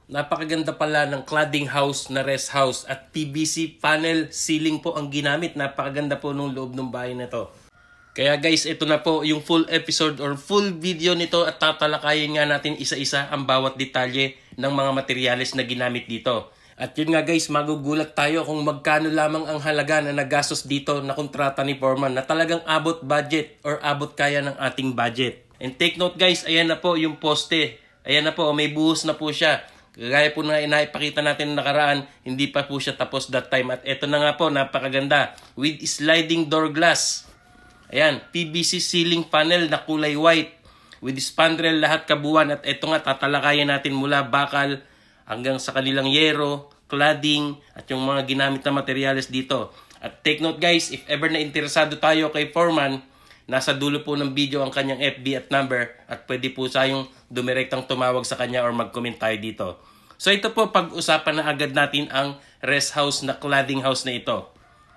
Napakaganda pala ng cladding house na rest house at PVC panel ceiling po ang ginamit. Napakaganda po nung loob ng bahay na to. Kaya guys, ito na po yung full episode or full video nito at tatalakayin nga natin isa-isa ang bawat detalye ng mga materyales na ginamit dito. At yun nga guys, magugulat tayo kung magkano lamang ang halaga na nagastos dito na kontrata ni foreman na talagang abot budget or abot kaya ng ating budget. And take note guys, ayan na po yung poste. Ayan na po, may buhos na po siya. Gaya po na inaipakita natin nakaraan, hindi pa po siya tapos that time. At ito na nga po, napakaganda. With sliding door glass. Ayan, PVC ceiling panel na kulay white. With spandrel lahat kabuuan. At ito nga, tatalakayan natin mula bakal hanggang sa kanilang yero, cladding, at yung mga ginamit na materyales dito. At take note guys, if ever na interesado tayo kay foreman, nasa dulo po ng video ang kanyang FB at number at pwede po tayong dumirektang tumawag sa kanya or mag-comment tayo dito. So ito po, pag-usapan na agad natin ang rest house na cladding house na ito.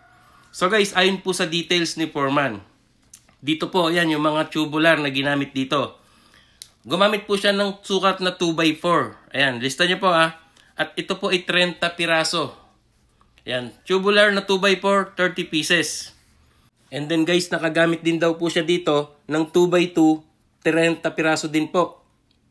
So guys, ayon po sa details ni foreman, dito po, ayan yung mga tubular na ginamit dito. Gumamit po siya ng sukat na 2x4. Ayan, lista nyo po At ito po ay 30 piraso. Ayan, tubular na 2x4, 30 pieces. And then guys, nakagamit din daw po siya dito ng 2x2, 30 piraso din po.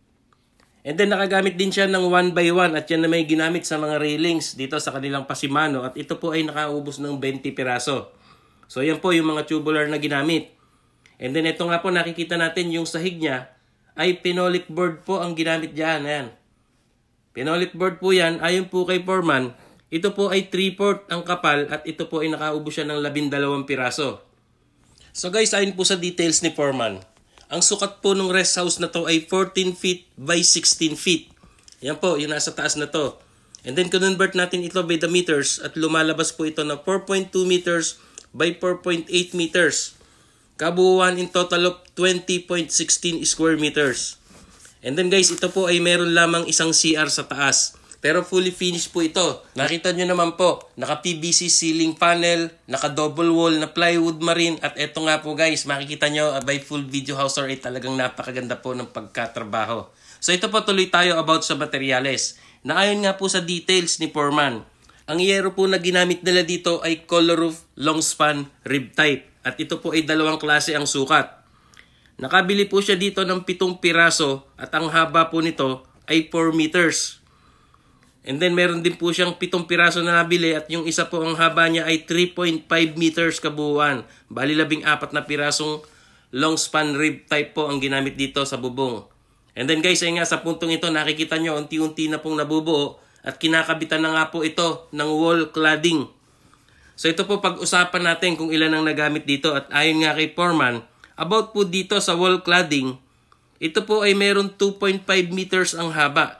And then nakagamit din siya ng 1x1 at yan na may ginamit sa mga railings dito sa kanilang pasimano. At ito po ay nakaubos ng 20 piraso. So yan po yung mga tubular na ginamit. And then ito nga po nakikita natin yung sahig niya ay pinolit board po ang ginamit dyan. Ayan. Pinolit board po yan. Ayon po kay foreman, ito po ay 3/4 ang kapal at ito po ay nakaubos siya ng 12 piraso. So guys, ayon po sa details ni foreman, ang sukat po ng rest house na to ay 14 feet by 16 feet. Yan po, yung nasa taas na to. And then convert natin ito by the meters at lumalabas po ito na 4.2 meters by 4.8 meters. Kabuuan in total of 20.16 square meters. And then guys, ito po ay meron lamang isang CR sa taas. Pero fully finished po ito. Nakita nyo naman po, naka-PVC ceiling panel, naka-double wall na plywood marine. At eto nga po guys, makikita nyo by full video house ay talagang napakaganda po ng pagkatrabaho. So ito po, tuloy tayo about sa materyales. Na ayon nga po sa details ni foreman, ang yero po na ginamit nila dito ay color roof long span rib type. At ito po ay dalawang klase ang sukat. Nakabili po siya dito ng 7 piraso at ang haba po nito ay 4 meters. And then meron din po siyang 7 piraso na nabili at yung isa po ang haba niya ay 3.5 meters kabuuan. Bali 14 na pirasong long span rib type po ang ginamit dito sa bubong. And then guys, ay nga sa puntong ito nakikita nyo unti-unti na pong nabubuo at kinakabitan na nga po ito ng wall cladding. So ito po pag-usapan natin kung ilan ang nagamit dito at ayon nga kay foreman, about po dito sa wall cladding, ito po ay meron 2.5 meters ang haba.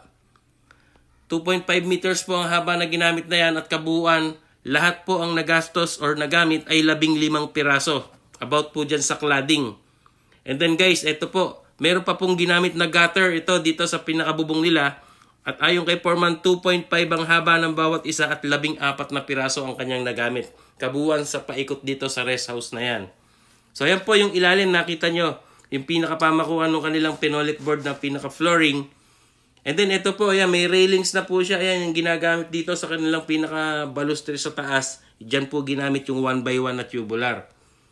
2.5 meters po ang haba na ginamit na yan at kabuuan, lahat po ang nagastos or nagamit ay 15 piraso. About po dyan sa cladding. And then guys, ito po, meron pa pong ginamit na gutter ito dito sa pinakabubong nila. At ayon kay foreman, 2.5 ang haba ng bawat isa at 14 na piraso ang kanyang nagamit. Kabuuan sa paikot dito sa rest house na yan. So yan po yung ilalim, nakita nyo. Yung pinakapamakuan ng kanilang pinolit board na pinaka-flooring. And then ito po, ayan, may railings na po siya. Ayan, yung ginagamit dito sa kanilang pinaka-balustre sa taas. Diyan po ginamit yung 1x1 na tubular.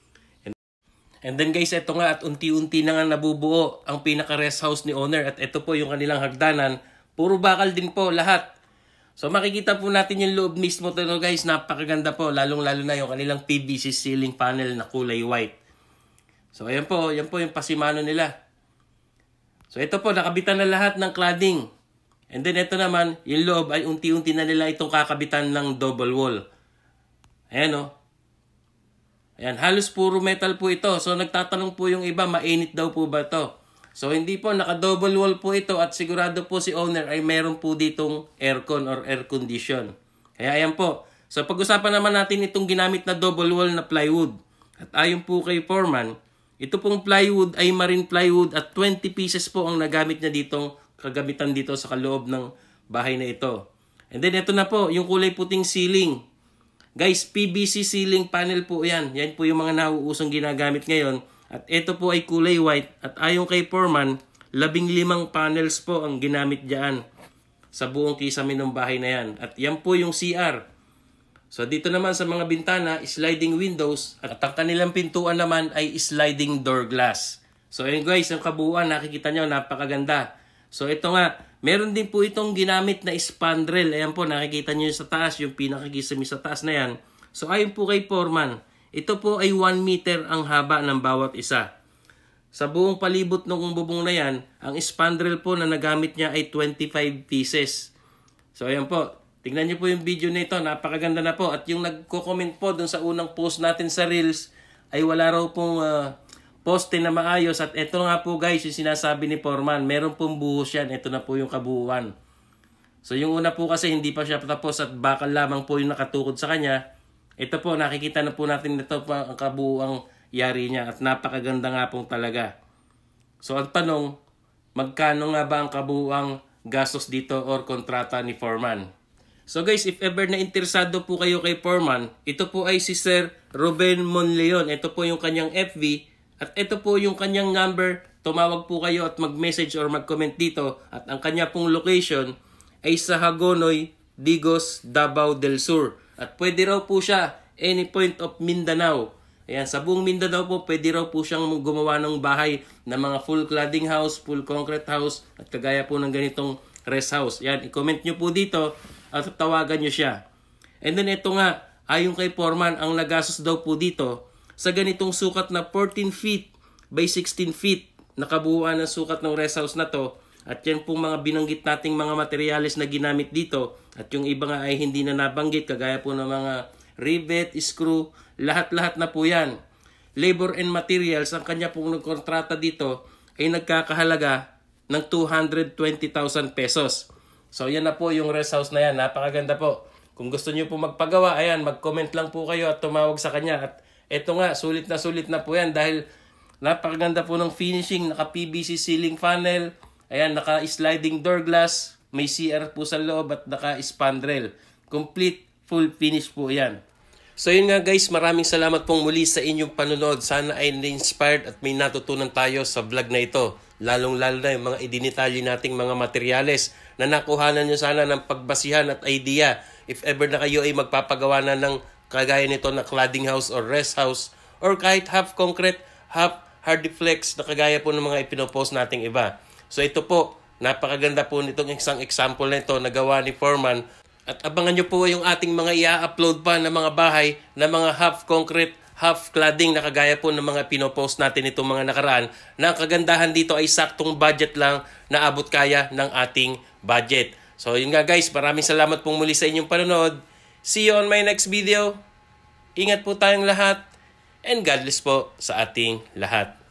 And then guys, ito nga at unti-unti na nga nabubuo ang pinaka-rest house ni owner. At ito po yung kanilang hagdanan. Puro bakal din po lahat. So makikita po natin yung loob mismo ito guys. Napakaganda po. Lalong-lalo na yung kanilang PVC ceiling panel na kulay white. So ayan po yung pasimano nila. So ito po, nakabitan na lahat ng cladding. And then ito naman, yung loob ay unti-unti na nila itong kakabitan ng double wall. Ayan o. Ayan, halos puro metal po ito. So nagtatanong po yung iba, mainit daw po ba ito? So hindi po, naka-double wall po ito at sigurado po si owner ay meron po ditong aircon or air condition. Kaya ayan po. So pag-usapan naman natin itong ginamit na double wall na plywood. At ayon po kay foreman, ito pong plywood ay marine plywood at 20 pieces po ang nagamit niya ditong kagamitan dito sa kaloob ng bahay na ito. And then ito na po, yung kulay puting ceiling. Guys, PVC ceiling panel po yan. Yan po yung mga nauusong ginagamit ngayon. At ito po ay kulay white. At ayon kay foreman, 15 panels po ang ginamit dyan. sa buong kisame ng bahay na yan. At yan po yung CR. So dito naman sa mga bintana, sliding windows at ang kanilang pintuan naman ay sliding door glass. So ayun guys, ang kabuuan, nakikita nyo, napakaganda. So ito nga, meron din po itong ginamit na spandrel. Ayan po, nakikita nyo sa taas, yung pinakakisame sa taas na yan. So ayon po kay foreman, ito po ay 1 meter ang haba ng bawat isa. Sa buong palibot ng bubong na yan, ang spandrel po na nagamit niya ay 25 pieces. So ayan po, tingnan niyo po yung video nito, napakaganda na po. At yung nagko-comment po dun sa unang post natin sa Reels, ay wala raw pong poste na maayos. At ito nga po guys, yung sinasabi ni foreman, meron pong buhos yan. Ito na po yung kabuuan. So yung una po kasi hindi pa siya tapos at bakal lamang po yung nakatukod sa kanya. Ito po, nakikita na po natin ito pa ang kabuuang yari niya at napakaganda nga po talaga. So ang tanong, magkano nga ba ang kabuuang gastos dito or kontrata ni foreman? So guys, if ever na interesado po kayo kay foreman, ito po ay si Sir Ruben Monleon. Ito po yung kanyang FB at ito po yung kanyang number. Tumawag po kayo at mag-message or mag-comment dito. At ang kanya pong location ay sa Hagonoy, Digos, Davao del Sur. At pwede raw po siya any point of Mindanao. Ayan, sa buong Mindanao po, pwede raw po siyang gumawa ng bahay na mga full cladding house, full concrete house, at kagaya po ng ganitong rest house. Ayan, i-comment nyo po dito at tawagan nyo siya. And then ito nga, ayon kay foreman, ang nagastos daw po dito sa ganitong sukat na 14 feet by 16 feet na kabuuan ng sukat ng rest house na to. At yan pong mga binanggit nating mga materyales na ginamit dito. At yung iba nga ay hindi na nabanggit, kagaya po ng mga rivet, screw, lahat-lahat na po yan. Labor and materials, ang kanya pong nagkontrata dito ay nagkakahalaga ng 220,000 pesos. So yan na po yung rest house na yan. Napakaganda po. Kung gusto nyo po magpagawa, ayan, mag-comment lang po kayo at tumawag sa kanya. At eto nga, sulit na po yan dahil napakaganda po ng finishing, naka-PVC ceiling panel, ayan, naka-sliding door glass, may CR po sa loob at naka-spandrel. Complete, full finish po yan. So yun nga guys, maraming salamat pong muli sa inyong panonood. Sana ay na-inspired at may natutunan tayo sa vlog na ito. Lalong-lalo na yung mga idinitalye nating mga materyales na nakuhanan nyo sana ng pagbasihan at idea. If ever na kayo ay magpapagawa na ng kagaya nito na cladding house or rest house or kahit half concrete, half hardiflex na kagaya po ng mga ipinopost nating iba. So ito po, napakaganda po nitong isang example na ito na gawa ni foreman. At abangan nyo po yung ating mga i-upload pa na mga bahay na mga half concrete, half cladding na kagaya po ng mga pinopost natin itong mga nakaraan. Na ang kagandahan dito ay saktong budget lang na abot kaya ng ating budget. So yun nga guys, maraming salamat pong muli sa inyong panonood. See you on my next video. Ingat po tayong lahat and God bless po sa ating lahat.